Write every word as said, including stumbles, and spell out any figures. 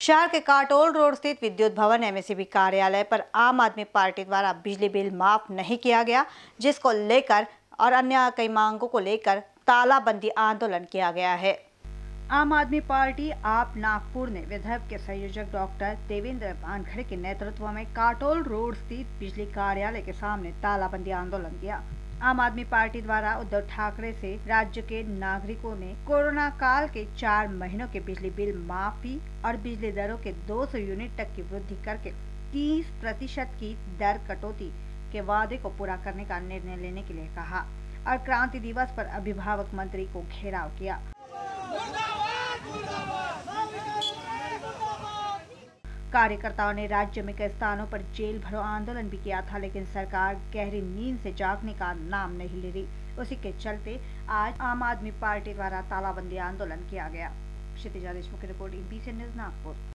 शहर के काटोल रोड स्थित विद्युत भवन एमएसईबी कार्यालय पर आम आदमी पार्टी द्वारा बिजली बिल माफ नहीं किया गया, जिसको लेकर और अन्य कई मांगों को लेकर तालाबंदी आंदोलन किया गया है। आम आदमी पार्टी आप नागपुर ने विधायक के संयोजक डॉक्टर देवेंद्र वानखड़े के नेतृत्व में काटोल रोड स्थित बिजली कार्यालय के सामने तालाबंदी आंदोलन किया। आम आदमी पार्टी द्वारा उद्धव ठाकरे से राज्य के नागरिकों ने कोरोना काल के चार महीनों के बिजली बिल माफी और बिजली दरों के दो सौ यूनिट तक की वृद्धि करके तीस प्रतिशत की दर कटौती के वादे को पूरा करने का निर्णय लेने के लिए कहा और क्रांति दिवस पर अभिभावक मंत्री को घेराव किया। कार्यकर्ताओं ने राज्य में कई स्थानों पर जेल भरो आंदोलन भी किया था, लेकिन सरकार गहरी नींद से जागने का नाम नहीं ले रही। उसी के चलते आज आम आदमी पार्टी द्वारा तालाबंदी आंदोलन किया गया। क्षितिजा देशमुख की रिपोर्ट, एबीसी न्यूज़ नागपुर।